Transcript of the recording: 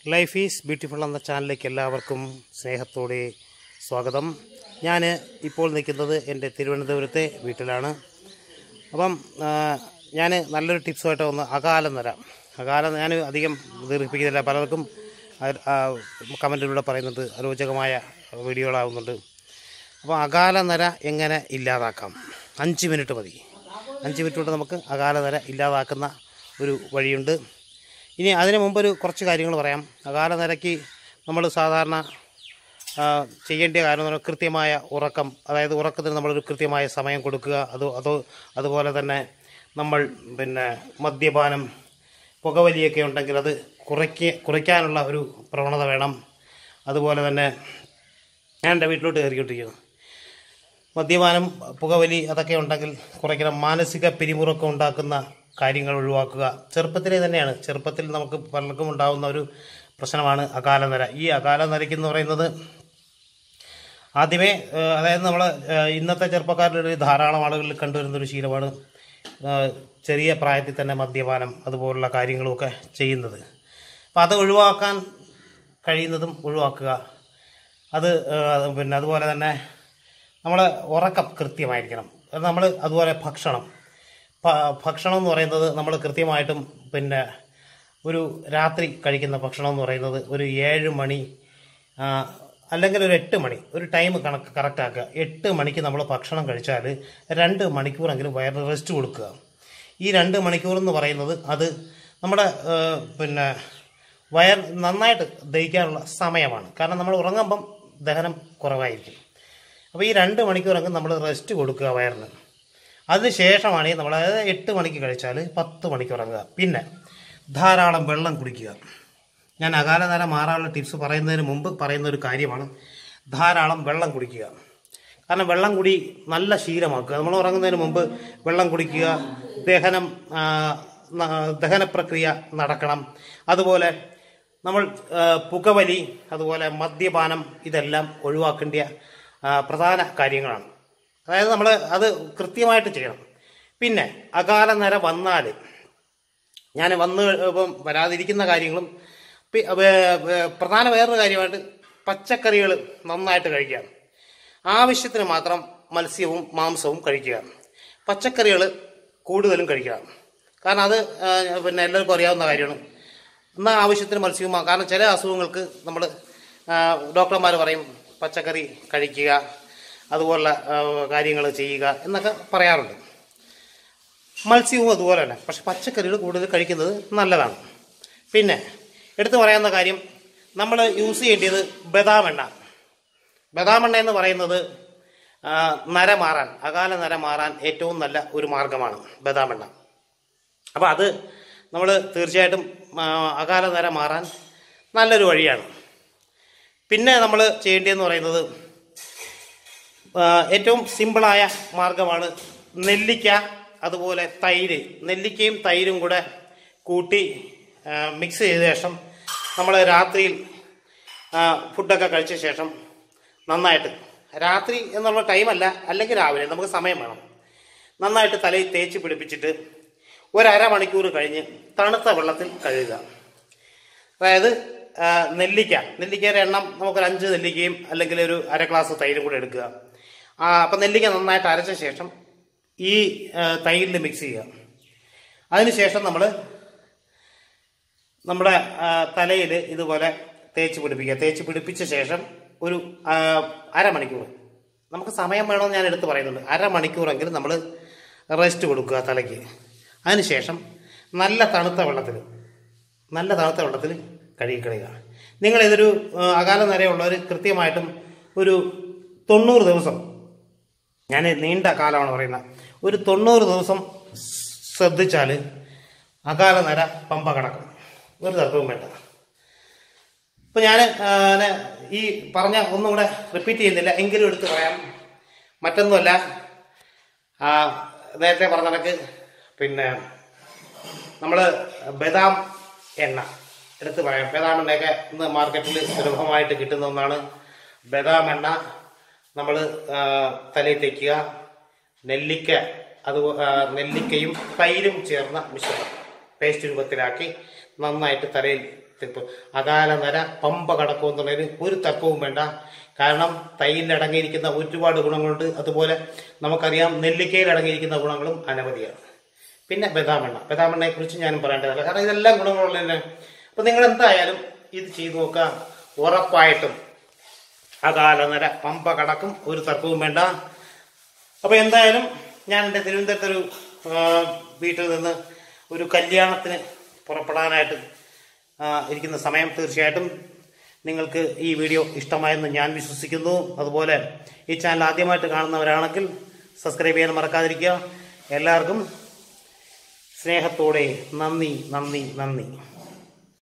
Life is beautiful എന്ന ചാനലിലേക്ക് എല്ലാവർക്കും സ്നേഹത്തോടെ സ്വാഗതം. ഞാൻ ഇപ്പോൾ നിൽക്കുന്നത് എൻ്റെ തിരുവനന്തപുരത്തെ വീട്ടിലാണ്. അപ്പം ഞാൻ നല്ലൊരു ടിപ്സുമായിട്ട് വന്ന് അകാലം ഞാൻ അധികം ദീർഘിപ്പിക്കുന്നില്ല. പലർക്കും കമൻറ്റിലൂടെ പറയുന്നുണ്ട്, അരോചകമായ വീഡിയോകളാവുന്നുണ്ട്. അപ്പോൾ അകാലനര എങ്ങനെ ഇല്ലാതാക്കാം? 5 മിനിറ്റ് മതി. 5 മിനിറ്റ് കൊണ്ട് നമുക്ക് അകാലനര ഇല്ലാതാക്കുന്ന ഒരു വഴിയുണ്ട്. ഇനി അതിന് മുമ്പൊരു കുറച്ച് കാര്യങ്ങൾ പറയാം. അകാലനരയ്ക്ക് നമ്മൾ സാധാരണ ചെയ്യേണ്ട കാര്യം എന്ന് പറഞ്ഞാൽ കൃത്യമായ ഉറക്കം, അതായത് ഉറക്കത്തിന് നമ്മളൊരു കൃത്യമായ സമയം കൊടുക്കുക. അതുപോലെ തന്നെ നമ്മൾ മദ്യപാനം, പുകവലിയൊക്കെ ഉണ്ടെങ്കിൽ അത് കുറയ്ക്കാനുള്ള ഒരു പ്രവണത വേണം. അതുപോലെ തന്നെ ഞാൻ എൻ്റെ വീട്ടിലോട്ട് കയറിക്കൊണ്ടിരിക്കുന്നു. മദ്യപാനം, പുകവലി അതൊക്കെ ഉണ്ടെങ്കിൽ കുറയ്ക്കണം. മാനസിക പിരിമുറുക്കം ഉണ്ടാക്കുന്ന കാര്യങ്ങൾ ഒഴിവാക്കുക. ചെറുപ്പത്തിലെ തന്നെയാണ്. ചെറുപ്പത്തിൽ നമുക്ക് പലർക്കും ഉണ്ടാകുന്ന ഒരു പ്രശ്നമാണ് അകാലനര. ഈ അകാലനരയ്ക്കെന്ന് പറയുന്നത് ആദ്യമേ, അതായത് നമ്മൾ ഇന്നത്തെ ചെറുപ്പക്കാരുടെ ധാരാളം ആളുകളിൽ കണ്ടുവരുന്നൊരു ശീലമാണ് ചെറിയ പ്രായത്തിൽ തന്നെ മദ്യപാനം അതുപോലുള്ള കാര്യങ്ങളുമൊക്കെ ചെയ്യുന്നത്. അപ്പം അത് ഒഴിവാക്കാൻ കഴിയുന്നതും ഒഴിവാക്കുക. അതുപോലെ തന്നെ നമ്മൾ ഉറക്കം കൃത്യമായിരിക്കണം. നമ്മൾ അതുപോലെ ഭക്ഷണം എന്ന് പറയുന്നത് നമ്മൾ കൃത്യമായിട്ടും ഒരു രാത്രി കഴിക്കുന്ന ഭക്ഷണം എന്ന് പറയുന്നത് ഒരു 7 മണി അല്ലെങ്കിൽ ഒരു 8 മണി, ഒരു ടൈം കറക്റ്റാക്കുക. 8 മണിക്ക് നമ്മൾ ഭക്ഷണം കഴിച്ചാൽ 2 മണിക്കൂറെങ്കിലും വയറിന് റെസ്റ്റ് കൊടുക്കുക. ഈ 2 മണിക്കൂർ എന്ന് പറയുന്നത് അത് നമ്മുടെ വയർ നന്നായിട്ട് ദഹിക്കാനുള്ള സമയമാണ്. കാരണം നമ്മൾ ഉറങ്ങുമ്പം ദഹനം കുറവായിരിക്കും. അപ്പോൾ ഈ 2 മണിക്കൂറെങ്കിലും നമ്മൾ റെസ്റ്റ് കൊടുക്കുക വയറിന്. അതിന് ശേഷമാണ് നമ്മൾ, അതായത് 8 മണിക്ക് കഴിച്ചാൽ 10 മണിക്ക് ഉറങ്ങുക. പിന്നെ ധാരാളം വെള്ളം കുടിക്കുക. ഞാൻ അകാലനര മാറാനുള്ള ടിപ്സ് പറയുന്നതിന് മുമ്പ് പറയുന്ന ഒരു കാര്യമാണ് ധാരാളം വെള്ളം കുടിക്കുക. കാരണം വെള്ളം കുടി നല്ല ശീലമാക്കുക. നമ്മൾ ഉറങ്ങുന്നതിന് മുമ്പ് വെള്ളം കുടിക്കുക. ദഹന പ്രക്രിയ നടക്കണം. അതുപോലെ നമ്മൾ പുകവലി, അതുപോലെ മദ്യപാനം, ഇതെല്ലാം ഒഴിവാക്കേണ്ട പ്രധാന കാര്യങ്ങളാണ്. അതായത് നമ്മൾ അത് കൃത്യമായിട്ട് ചെയ്യണം. പിന്നെ അകാലനര വന്നാൽ ഇപ്പം വരാതിരിക്കുന്ന കാര്യങ്ങളും പ്രധാന വേറൊരു കാര്യമായിട്ട് പച്ചക്കറികൾ നന്നായിട്ട് കഴിക്കുക. ആവശ്യത്തിന് മാത്രം മത്സ്യവും മാംസവും കഴിക്കുക. പച്ചക്കറികൾ കൂടുതലും കഴിക്കുക. കാരണം അത് എല്ലാവർക്കും അറിയാവുന്ന കാര്യമാണ്. എന്നാൽ ആവശ്യത്തിന് മത്സ്യവും, കാരണം ചില അസുഖങ്ങൾക്ക് നമ്മൾ ഡോക്ടർമാർ പറയും പച്ചക്കറി കഴിക്കുക, അതുപോലുള്ള കാര്യങ്ങൾ ചെയ്യുക എന്നൊക്കെ പറയാറുണ്ട്. മത്സ്യവും അതുപോലെ തന്നെ. പക്ഷെ പച്ചക്കറികൾ കൂടുതൽ കഴിക്കുന്നത് നല്ലതാണ്. പിന്നെ എടുത്തു പറയാവുന്ന കാര്യം, നമ്മൾ യൂസ് ചെയ്യേണ്ടത് ബദാം എണ്ണ എന്ന് പറയുന്നത് അകാലനര മാറാൻ ഏറ്റവും നല്ല ഒരു മാർഗമാണ് ബദാം എണ്ണ. അപ്പോൾ അത് നമ്മൾ തീർച്ചയായിട്ടും അകാലനര മാറാൻ നല്ലൊരു വഴിയാണ്. പിന്നെ നമ്മൾ ചെയ്യേണ്ടതെന്ന് പറയുന്നത് ഏറ്റവും സിമ്പിളായ മാർഗമാണ് നെല്ലിക്ക, അതുപോലെ തൈര്. നെല്ലിക്കയും തൈരും കൂടെ കൂട്ടി മിക്സ് ചെയ്ത ശേഷം നമ്മൾ രാത്രിയിൽ ഫുഡൊക്കെ കഴിച്ച ശേഷം നന്നായിട്ട്, രാത്രി എന്നുള്ള ടൈമല്ല, അല്ലെങ്കിൽ രാവിലെ, നമുക്ക് സമയം വേണം, നന്നായിട്ട് തലയിൽ തേച്ച് പിടിപ്പിച്ചിട്ട് ഒരു അരമണിക്കൂർ കഴിഞ്ഞ് തണുത്ത വെള്ളത്തിൽ കഴുകുക. അതായത് നെല്ലിക്കയുടെ എണ്ണം നമുക്കൊരു 5 നെല്ലിക്കയും അല്ലെങ്കിൽ ഒരു അര ഗ്ലാസ് തൈരും കൂടെ എടുക്കുക. അപ്പം നെല്ലിക്ക നന്നായിട്ട് അരച്ച ശേഷം ഈ തൈരിൽ മിക്സ് ചെയ്യുക. അതിനുശേഷം നമ്മുടെ തലയിൽ ഇതുപോലെ തേച്ച് പിടിപ്പിക്കുക. തേച്ച് പിടിപ്പിച്ച ശേഷം ഒരു അരമണിക്കൂർ, നമുക്ക് സമയം വേണമെന്ന് ഞാൻ എടുത്ത് പറയുന്നുണ്ട്, അരമണിക്കൂറെങ്കിലും നമ്മൾ റെസ്റ്റ് കൊടുക്കുക തലയ്ക്ക്. അതിനുശേഷം നല്ല തണുത്ത വെള്ളത്തിൽ കഴുകിക്കളയുക. നിങ്ങളിതൊരു അകാലനരയുള്ളവർ കൃത്യമായിട്ടും ഒരു 90 ദിവസം, ഞാൻ നീണ്ട കാലമാണ് പറയുന്നത്, ഒരു 90 ദിവസം ശ്രദ്ധിച്ചാൽ അകാലനര പമ്പ കടക്കും. ഒരു തർക്കവും വേണ്ട. ഇപ്പം ഞാൻ ഈ പറഞ്ഞ ഒന്നും കൂടെ റിപ്പീറ്റ് ചെയ്യുന്നില്ല, എങ്കിലും എടുത്ത് പറയാം. മറ്റൊന്നുമല്ല, നേരത്തെ പറഞ്ഞ കണക്ക് നമ്മൾ ബദാം എണ്ണ എടുത്ത് പറയാം. ബദാം എണ്ണയൊക്കെ ഇന്ന് മാർക്കറ്റിൽ സുലഭമായിട്ട് കിട്ടുന്ന ഒന്നാണ്. ബദാം എണ്ണ നമ്മൾ തലയിൽ തേക്കുക. നെല്ലിക്കയും തൈരും ചേർന്ന മിശ്രിതം പേസ്റ്റ് രൂപത്തിലാക്കി നന്നായിട്ട് തലയിൽ ഇപ്പോൾ അകാല നര പമ്പ കടക്കും എന്നുള്ളതിന് ഒരു തർക്കവും വേണ്ട. കാരണം തൈരിൽ അടങ്ങിയിരിക്കുന്ന ഒരുപാട് ഗുണങ്ങളുണ്ട്. അതുപോലെ നമുക്കറിയാം നെല്ലിക്കയിൽ അടങ്ങിയിരിക്കുന്ന ഗുണങ്ങളും അനവധിയാണ്. പിന്നെ ബദാമെണ്ണയെ കുറിച്ച് ഞാനും പറയേണ്ടതല്ല, കാരണം ഇതെല്ലാം ഗുണങ്ങളുള്ള തന്നെ. അപ്പം നിങ്ങൾ എന്തായാലും ഇത് ചെയ്തു നോക്കുക, ഉറപ്പായിട്ടും അകാല നര പമ്പ കടക്കും, ഒരു തർക്കവും വേണ്ട. അപ്പോൾ എന്തായാലും ഞാൻ എൻ്റെ തിരുവനന്തപുരത്തൊരു വീട്ടിൽ നിന്ന് ഒരു കല്യാണത്തിന് പുറപ്പെടാനായിട്ട് ഇരിക്കുന്ന സമയം തീർച്ചയായിട്ടും നിങ്ങൾക്ക് ഈ വീഡിയോ ഇഷ്ടമായെന്ന് ഞാൻ വിശ്വസിക്കുന്നു. അതുപോലെ ഈ ചാനൽ ആദ്യമായിട്ട് കാണുന്നവരാണെങ്കിൽ സബ്സ്ക്രൈബ് ചെയ്യാൻ മറക്കാതിരിക്കുക. എല്ലാവർക്കും സ്നേഹത്തോടെ നന്ദി.